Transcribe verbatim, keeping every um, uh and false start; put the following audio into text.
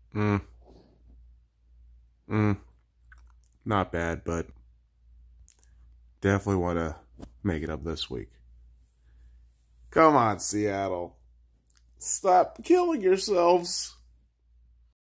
Mm. Mm. Not bad, but definitely want to make it up this week. Come on, Seattle. Stop killing yourselves.